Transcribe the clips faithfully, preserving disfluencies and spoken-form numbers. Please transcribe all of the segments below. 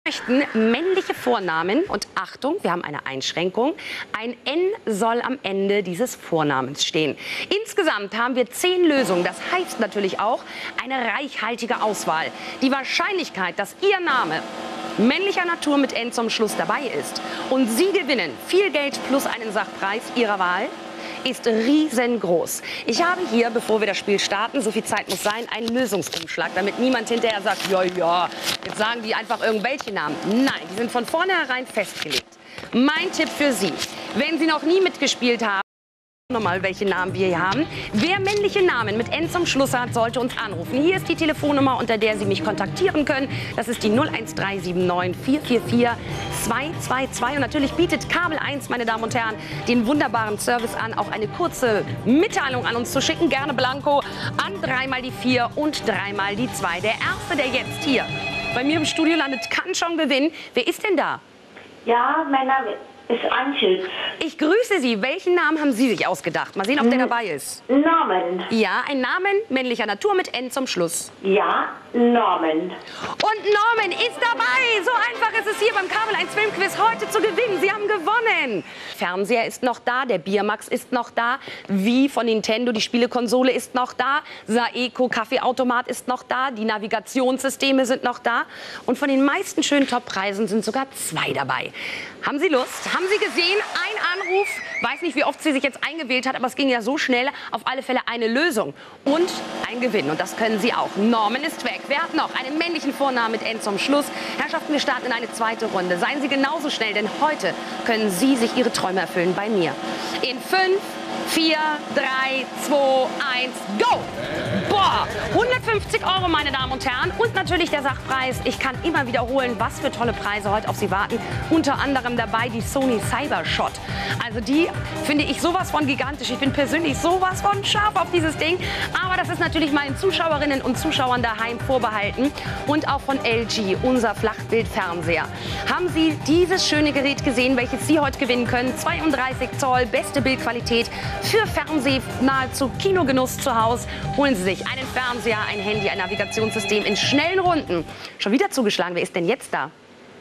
Möchten männliche Vornamen und Achtung, wir haben eine Einschränkung, ein N soll am Ende dieses Vornamens stehen. Insgesamt haben wir zehn Lösungen, das heißt natürlich auch eine reichhaltige Auswahl. Die Wahrscheinlichkeit, dass Ihr Name männlicher Natur mit N zum Schluss dabei ist und Sie gewinnen viel Geld plus einen Sachpreis Ihrer Wahl, ist riesengroß. Ich habe hier, bevor wir das Spiel starten, so viel Zeit muss sein, einen Lösungsumschlag, damit niemand hinterher sagt, ja, ja, jetzt sagen die einfach irgendwelche Namen. Nein, die sind von vornherein festgelegt. Mein Tipp für Sie, wenn Sie noch nie mitgespielt haben, nochmal, welche Namen wir hier haben. Wer männliche Namen mit N zum Schluss hat, sollte uns anrufen. Hier ist die Telefonnummer, unter der Sie mich kontaktieren können. Das ist die null eins drei sieben neun vier vier vier zwei zwei zwei. Und natürlich bietet Kabel eins, meine Damen und Herren, den wunderbaren Service an, auch eine kurze Mitteilung an uns zu schicken. Gerne Blanco an dreimal die vier und dreimal die zwei. Der Erste, der jetzt hier bei mir im Studio landet, kann schon gewinnen. Wer ist denn da? Ja, mein Name ist Antje. Ich grüße Sie. Welchen Namen haben Sie sich ausgedacht? Mal sehen, ob der dabei ist. Norman. Ja, ein Namen männlicher Natur mit N zum Schluss. Ja, Norman. Und Norman ist dabei. So einfach ist es hier beim Kabel eins Filmquiz heute zu gewinnen. Sie haben gewonnen. Fernseher ist noch da, der Biermax ist noch da, Wii von Nintendo, die Spielekonsole ist noch da, Saeco Kaffeeautomat ist noch da, die Navigationssysteme sind noch da. Und von den meisten schönen Toppreisen sind sogar zwei dabei. Haben Sie Lust? Haben Sie gesehen? Ein Anruf, weiß nicht, wie oft sie sich jetzt eingewählt hat, aber es ging ja so schnell. Auf alle Fälle eine Lösung und ein Gewinn. Und das können Sie auch. Norman ist weg. Wer hat noch einen männlichen Vornamen mit N zum Schluss? Herrschaften, wir starten in eine zweite Runde. Seien Sie genauso schnell, denn heute können Sie sich Ihre Träume erfüllen bei mir. In fünf, vier, drei, zwei, eins, go! Boah, hundertfünfzig Euro, meine Damen und Herren. Und natürlich der Sachpreis. Ich kann immer wiederholen, was für tolle Preise heute auf Sie warten. Unter anderem dabei die Sony Cybershot. Also die finde ich sowas von gigantisch. Ich bin persönlich sowas von scharf auf dieses Ding. Aber das ist natürlich meinen Zuschauerinnen und Zuschauern daheim vorbehalten. Und auch von L G, unser Flachbildfernseher. Haben Sie dieses schöne Gerät gesehen, welches Sie heute gewinnen können? zweiunddreißig Zoll, beste Bildqualität für Fernseh, nahezu Kinogenuss zu Hause. Holen Sie sich einen Fernseher, ein Handy, ein Navigationssystem in schnellen Runden. Schon wieder zugeschlagen. Wer ist denn jetzt da?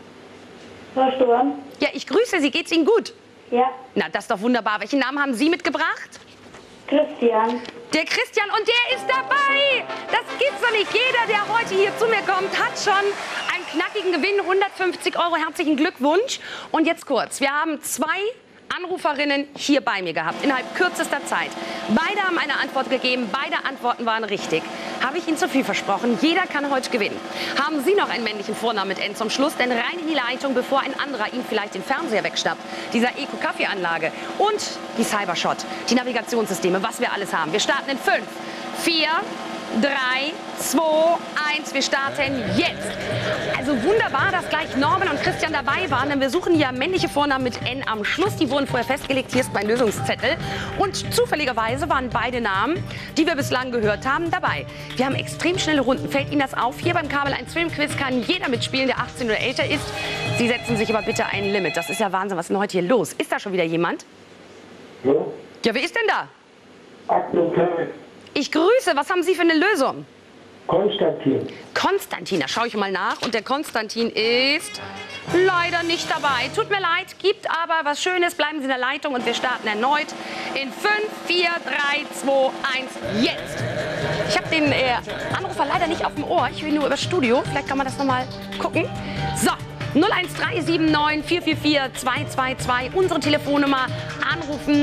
Frau Sturm? Ja, ich grüße Sie. Geht's Ihnen gut? Ja. Na, das ist doch wunderbar. Welchen Namen haben Sie mitgebracht? Christian. Der Christian, und der ist dabei. Das gibt's doch nicht. Jeder, der heute hier zu mir kommt, hat schon einen knackigen Gewinn. hundertfünfzig Euro. Herzlichen Glückwunsch. Und jetzt kurz. Wir haben zwei Anruferinnen hier bei mir gehabt, innerhalb kürzester Zeit. Beide haben eine Antwort gegeben, beide Antworten waren richtig. Habe ich Ihnen zu viel versprochen? Jeder kann heute gewinnen. Haben Sie noch einen männlichen Vornamen mit N zum Schluss? Denn rein in die Leitung, bevor ein anderer Ihnen vielleicht den Fernseher wegschnappt. Dieser Eco-Kaffeeanlage und die Cybershot, die Navigationssysteme, was wir alles haben. Wir starten in fünf, vier, drei, zwei, eins. Wir starten jetzt. Also wunderbar, dass gleich Norman und Christian dabei waren, denn wir suchen ja männliche Vornamen mit N am Schluss. Die wurden vorher festgelegt. Hier ist mein Lösungszettel. Und zufälligerweise waren beide Namen, die wir bislang gehört haben, dabei. Wir haben extrem schnelle Runden. Fällt Ihnen das auf? Hier beim Kabel eins Filmquiz kann jeder mitspielen, der achtzehn oder älter ist. Sie setzen sich aber bitte ein Limit. Das ist ja Wahnsinn. Was ist denn heute hier los? Ist da schon wieder jemand? Ja. Ja, wer ist denn da? Aktuell. Ich grüße. Was haben Sie für eine Lösung? Konstantin. Konstantin, da schaue ich mal nach. Und der Konstantin ist leider nicht dabei. Tut mir leid, gibt aber was Schönes. Bleiben Sie in der Leitung und wir starten erneut in fünf, vier, drei, zwei, eins, jetzt. Ich habe den äh, Anrufer leider nicht auf dem Ohr. Ich will nur über das Studio. Vielleicht kann man das noch mal gucken. So. null eins drei sieben neun vier vier vier zwei zwei zwei, unsere Telefonnummer, anrufen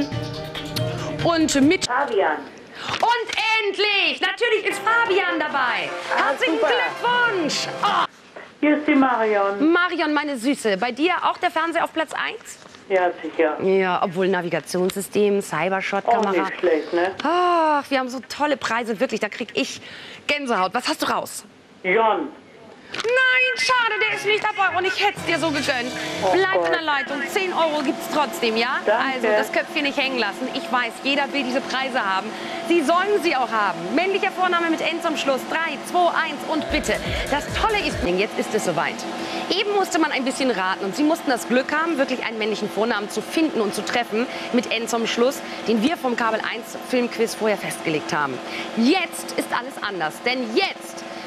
und mit... Fabian. Und endlich! Natürlich ist Fabian dabei. Herzlichen super. Glückwunsch! Oh. Hier ist die Marion. Marion, meine Süße, bei dir auch der Fernseher auf Platz eins? Ja, sicher. Ja, obwohl Navigationssystem, Auch Cybershot-Kamera. nicht schlecht, ne? Ach, wir haben so tolle Preise, wirklich, da krieg ich Gänsehaut. Was hast du raus? Jon. Nein, schade, der ist nicht dabei und ich hätte es dir so gegönnt. Oh Bleib Gott. in der Leitung, zehn Euro gibt es trotzdem, ja? Danke. Also das Köpfchen nicht hängen lassen. Ich weiß, jeder will diese Preise haben. Sie sollen sie auch haben. Männlicher Vorname mit N zum Schluss. drei, zwei, eins und bitte. Das Tolle ist, jetzt ist es soweit. Eben musste man ein bisschen raten und Sie mussten das Glück haben, wirklich einen männlichen Vornamen zu finden und zu treffen mit N zum Schluss, den wir vom Kabel eins Filmquiz vorher festgelegt haben. Jetzt ist alles anders, denn jetzt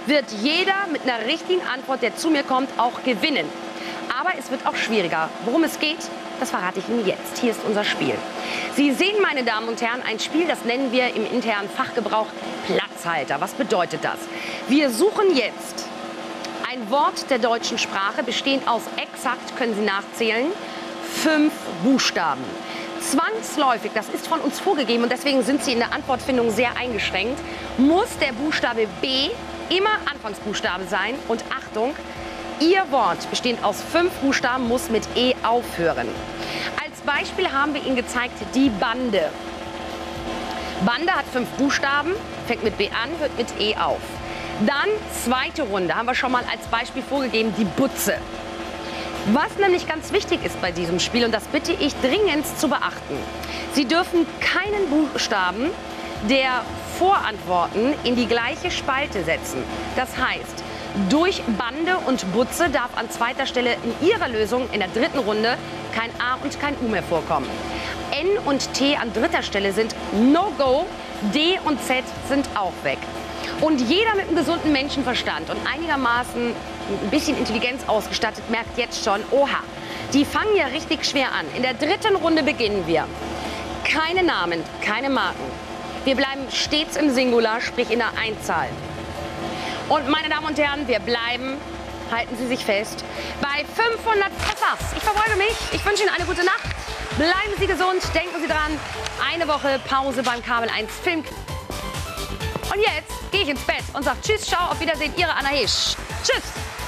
wird jeder mit einer richtigen Antwort, der zu mir kommt, auch gewinnen. Aber es wird auch schwieriger. Worum es geht, das verrate ich Ihnen jetzt. Hier ist unser Spiel. Sie sehen, meine Damen und Herren, ein Spiel, das nennen wir im internen Fachgebrauch Platzhalter. Was bedeutet das? Wir suchen jetzt ein Wort der deutschen Sprache, bestehend aus exakt, können Sie nachzählen, fünf Buchstaben. Zwangsläufig, das ist von uns vorgegeben und deswegen sind Sie in der Antwortfindung sehr eingeschränkt, muss der Buchstabe B immer Anfangsbuchstabe sein. Und Achtung, Ihr Wort, bestehend aus fünf Buchstaben, muss mit E aufhören. Als Beispiel haben wir Ihnen gezeigt, die Bande. Bande hat fünf Buchstaben, fängt mit B an, hört mit E auf. Dann zweite Runde, haben wir schon mal als Beispiel vorgegeben, die Butze. Was nämlich ganz wichtig ist bei diesem Spiel, und das bitte ich dringend zu beachten, Sie dürfen keinen Buchstaben der Vorantworten in die gleiche Spalte setzen. Das heißt, durch Bande und Butze darf an zweiter Stelle in Ihrer Lösung in der dritten Runde kein A und kein U mehr vorkommen. N und T an dritter Stelle sind No-Go, D und Z sind auch weg. Und jeder mit einem gesunden Menschenverstand und einigermaßen ein bisschen Intelligenz ausgestattet merkt jetzt schon, oha, die fangen ja richtig schwer an. In der dritten Runde beginnen wir. Keine Namen, keine Marken. Wir bleiben stets im Singular, sprich in der Einzahl. Und meine Damen und Herren, wir bleiben, halten Sie sich fest, bei fünfhundert Treffers. Ich verbeuge mich, ich wünsche Ihnen eine gute Nacht. Bleiben Sie gesund, denken Sie dran, eine Woche Pause beim Kabel eins Film. Und jetzt gehe ich ins Bett und sage Tschüss, ciao, auf Wiedersehen, Ihre Anna Heesch. Tschüss.